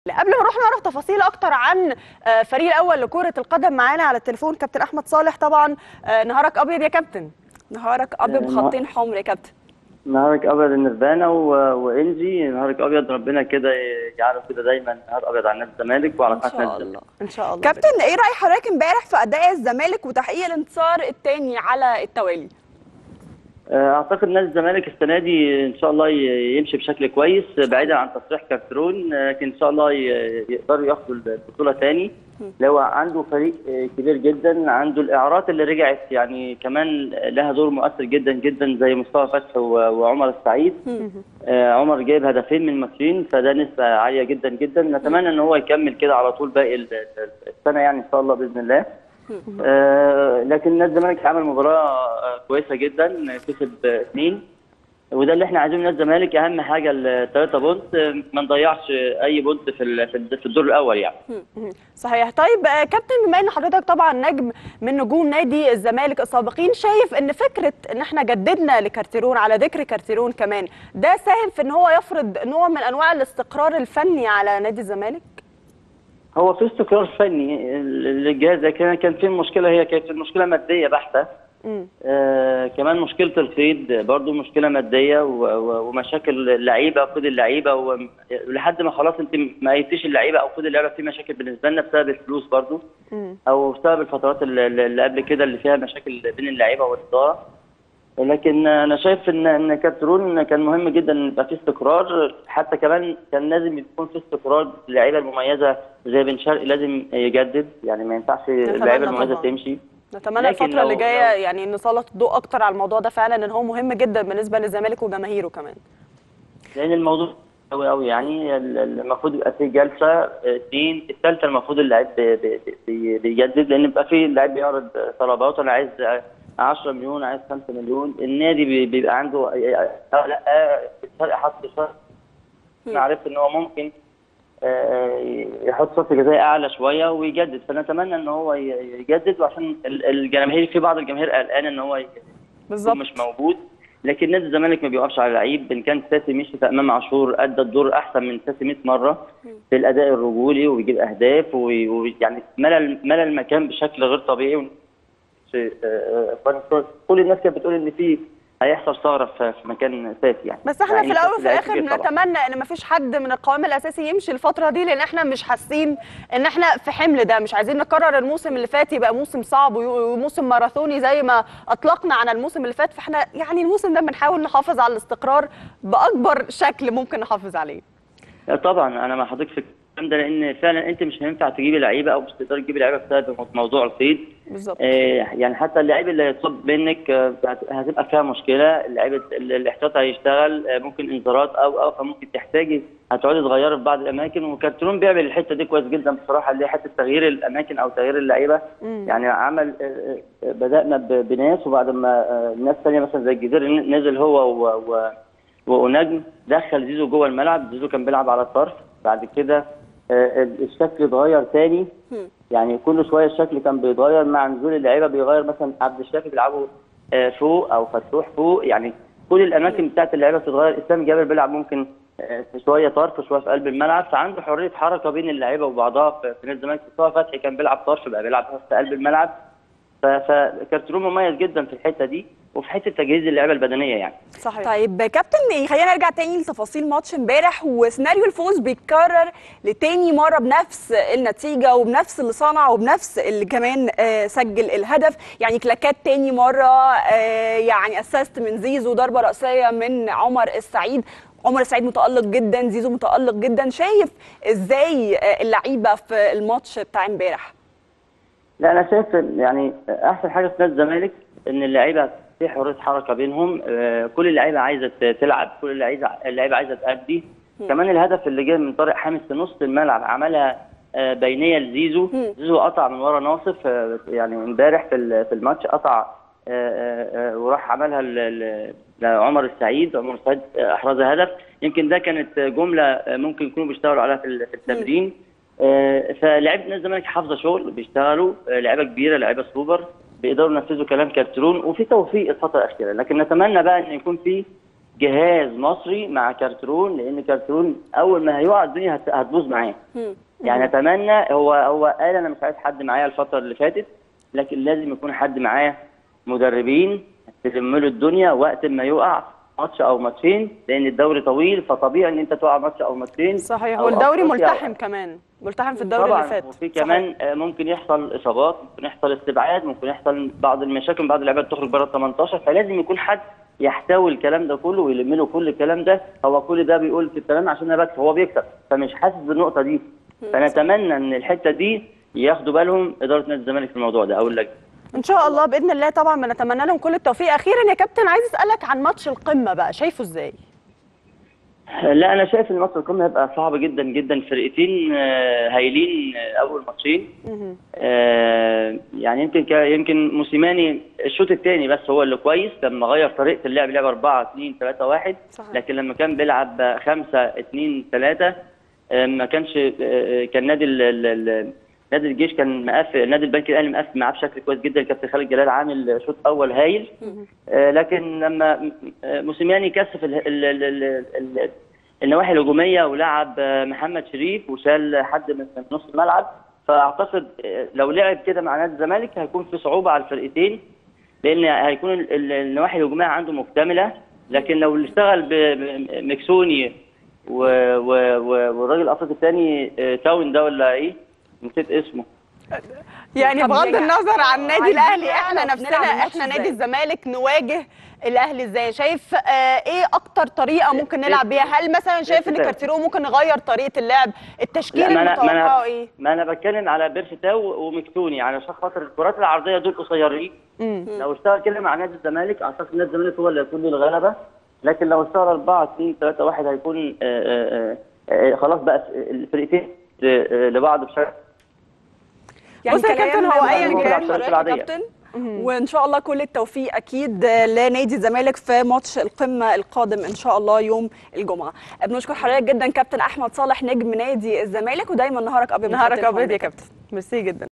قبل ما نروح نعرف تفاصيل اكتر عن فريق الاول لكرة القدم، معانا على التليفون كابتن احمد صالح. طبعا نهارك ابيض يا كابتن. نهارك ابيض بخطين حمر يا كابتن. نهارك ابيض النرفانه وانجي، نهارك ابيض ربنا كده يجعله كده دايما نهار ابيض على نادي الزمالك وعلى قناه نادي الزمالك ان شاء الله. كابتن، ايه راي حضرتك امبارح في اداء الزمالك وتحقيق الانتصار الثاني على التوالي؟ اعتقد نادي الزمالك السنه دي ان شاء الله يمشي بشكل كويس بعيدا عن تصريح كارترون، لكن ان شاء الله يقدروا ياخدوا البطوله ثاني. لو عنده فريق كبير جدا، عنده الاعارات اللي رجعت يعني كمان لها دور مؤثر جدا جدا زي مصطفى فتحي وعمر السعيد. عمر جايب هدفين من ماتشين، فده نسبه عاليه جدا جدا. نتمنى ان هو يكمل كده على طول باقي السنه يعني ان شاء الله باذن الله. لكن نادي الزمالك عمل مباراه كويسه جدا، كسب 2 وده اللي احنا عايزينه. نادي الزمالك اهم حاجه ال3 بونت، ما نضيعش اي بونت في الدور الاول يعني. صحيح. طيب كابتن، بما ان حضرتك طبعا نجم من نجوم نادي الزمالك السابقين، شايف ان فكره ان احنا جددنا لكارتيرون، على ذكر كارتيرون كمان، ده ساهم في ان هو يفرض نوع من انواع الاستقرار الفني على نادي الزمالك؟ هو في استقرار فني للجهاز، لكن كان في مشكله، هي كانت المشكله ماديه بحته. كمان مشكله القيد برضو مشكله ماديه ومشاكل اللعيبه، قيد اللعيبه، ولحد ما خلاص انت ما قيدتيش اللعيبه او قيد اللعيبه في مشاكل بالنسبه لنا بسبب الفلوس برضو، او بسبب الفترات اللي قبل كده اللي فيها مشاكل بين اللعيبه والاداره. لكن انا شايف ان كارترون كان مهم جدا ان يبقى في استقرار، حتى كمان كان لازم يكون في استقرار. اللعيبه المميزه زي بن شرقي لازم يجدد، يعني ما ينفعش اللعيبه المميزه تمشي. نتمنى الفتره اللي جايه يعني نسلط الضوء اكتر على الموضوع ده فعلا، ان هو مهم جدا بالنسبه للزمالك وجماهيره كمان، لان الموضوع قوي قوي. يعني المفروض يبقى في جلسه 2 الثالثه، المفروض اللاعب بيجدد، لان يبقى في لاعب بيعرض طلبات، انا عايز 10 مليون، عايز 5 مليون. النادي بيبقى عنده لا الفرق حط شرط. انا عرفت ان هو ممكن يحط شرط جزائي اعلى شويه ويجدد، فنتمنى ان هو يجدد، وعشان الجماهير، في بعض الجماهير قلقان ان هو بالظبط مش موجود. لكن نادي الزمالك ما بيوقفش على لعيب. ان كان ساسي مشي في امام عاشور ادى الدور احسن من ساسي 100 مره في الاداء الرجولي، وبيجيب اهداف ويعني ملى المكان بشكل غير طبيعي. كل الناس كانت بتقول ان في هيحصل ثغره في مكان اساسي يعني. بس احنا في الاول وفي الاخر نتمنى ان ما فيش حد من القوام الاساسي يمشي الفتره دي، لان احنا مش حاسين ان احنا في حمل ده. مش عايزين نكرر الموسم اللي فات يبقى موسم صعب وموسم ماراثوني زي ما اطلقنا عن الموسم اللي فات. فاحنا يعني الموسم ده بنحاول نحافظ على الاستقرار باكبر شكل ممكن نحافظ عليه. طبعا انا مع حضرتك في الكلام ده، لان فعلا انت مش هينفع تجيبي لعيبه او مش تقدر تجيبي لعيبه بسبب موضوع القيد. بالظبط. يعني حتى اللعيب اللي هيتصاب منك هتبقى فيها مشكله. اللعيبه الاحتياط هيشتغل، ممكن انذارات او فممكن تحتاجي هتقعدي تغيري في بعض الاماكن. وكارترون بيعمل الحته دي كويس جدا بصراحه، اللي هي حته تغيير الاماكن او تغيير اللعيبه. يعني عمل بدانا بناس، وبعد ما الناس ثانيه مثلا زي الجزيري نزل هو ونجم، دخل زيزو جوه الملعب. زيزو كان بيلعب على الطرف، بعد كده الشكل اتغير تاني. يعني كل شويه الشكل كان بيتغير مع نزول اللعيبه، بيغير مثلا عبد الشافي بيلعبوا فوق او فتوح فوق. يعني كل الاماكن بتاعت اللعيبه بتتغير. اسلام جابر بيلعب ممكن شويه طرف شويه في قلب الملعب، فعنده حريه حركه بين اللعيبه وبعضها. في نادي الزمالك مصطفى فتحي كان بيلعب طرف، بقى بيلعب في قلب الملعب. فكارترون مميز جدا في الحته دي وفي حته تجهيز اللعيبه البدنيه يعني. صحيح. طيب كابتن، خلينا نرجع تاني لتفاصيل ماتش امبارح، وسيناريو الفوز بيتكرر لتاني مره بنفس النتيجه وبنفس اللي صنع وبنفس اللي كمان سجل الهدف. يعني كلاكات تاني مره، يعني اسست من زيزو، ضربه راسيه من عمر السعيد. عمر السعيد متالق جدا، زيزو متالق جدا. شايف ازاي اللعيبه في الماتش بتاع امبارح؟ لا انا شايف يعني احسن حاجه في نادي الزمالك ان اللعيبه في حريه حركه بينهم. كل اللعيبه عايزه تلعب، كل اللعيبه عايزه تأدي. كمان الهدف اللي جاي من طارق حامد في نص الملعب عملها بينيه لزيزو. زيزو قطع من ورا ناصف، يعني امبارح في الماتش قطع وراح عملها لعمر السعيد. عمر السعيد احرز هدف. يمكن ده كانت جمله ممكن يكونوا بيشتغلوا عليها في التمرين. فلاعيبه نادي الزمالك حافظه شغل، بيشتغلوا، لعيبه كبيره، لعيبه سوبر، بيقدروا ينفذوا كلام كارترون، وفي توفيق الفتره الاخيره. لكن نتمنى بقى ان يكون في جهاز مصري مع كارترون، لان كارترون اول ما هيقع الدنيا هتبوظ معاه. يعني اتمنى، هو قال انا مش عايز حد معايا الفتره اللي فاتت، لكن لازم يكون حد معاه مدربين تلم له الدنيا وقت ما يقع ماتش او ماتشين، لان الدوري طويل، فطبيعي ان انت تقع ماتش او ماتشين. صحيح، والدوري ملتحم كمان، ملتحم في الدوري اللي فات. وفي كمان ممكن يحصل اصابات، ممكن يحصل استبعاد، ممكن يحصل بعض المشاكل، بعض اللعيبه تخرج بره ال 18، فلازم يكون حد يحتوي الكلام ده كله ويلم له كل الكلام ده. هو كل ده بيقول في الكلام عشان انا بكسب، هو بيكسب فمش حاسس بالنقطه دي. فنتمنى ان الحته دي ياخدوا بالهم اداره نادي الزمالك في الموضوع ده، اقول لك ان شاء الله باذن الله. طبعا بنتمنى لهم كل التوفيق. اخيرا يا كابتن عايز اسالك عن ماتش القمه بقى، شايفه ازاي؟ لا انا شايف ان ماتش القمه هيبقى صعب جدا جدا، فرقتين هايلين اول ماتشين. يعني يمكن موسيماني الشوط الثاني بس هو اللي كويس، لما غير طريقه اللعب، لعب 4-2-3-1، لكن لما كان بيلعب 5-2-3 ما كانش، كان نادي الجيش كان مقفل، نادي البنك الاهلي مقفل معاه بشكل كويس جدا. كابتن خالد جلال عامل شوط اول هايل، لكن لما موسيماني كثف النواحي الهجوميه ولعب محمد شريف وشال حد من نص الملعب، فاعتقد لو لعب كده مع نادي الزمالك هيكون في صعوبه على الفرقتين، لان هيكون النواحي الهجوميه عنده مكتمله. لكن لو اشتغل بمكسوني والراجل الافريقي الثاني تاون ده ولا ايه، نسيت اسمه، يعني بغض النظر عن النادي الاهلي، احنا نفسنا احنا نادي الزمالك نواجه الاهلي ازاي؟ شايف ايه اكتر طريقه ممكن نلعب بيها؟ هل مثلا شايف ان كارتيرون ممكن نغير طريقه اللعب؟ التشكيل المتوقع ايه؟ ما انا بتكلم على بيرشتاو ومكتوني علشان خاطر الكرات العرضيه دول قصيرين. لو اشتغل كده مع نادي الزمالك اعتقد نادي الزمالك هو اللي هيكون له الغلبه، لكن لو اشتغل 4-2-3-1 هيكون خلاص بقى الفرقتين لبعض بشكل. يعني بص يا كابتن، هو ايا كان كابتن، وان شاء الله كل التوفيق اكيد لنادي الزمالك في ماتش القمه القادم ان شاء الله يوم الجمعه. بنشكر حضرتك جدا كابتن احمد صالح نجم نادي الزمالك، ودايما نهارك ابيض. نهارك ابيض يا كابتن، ميرسي جدا.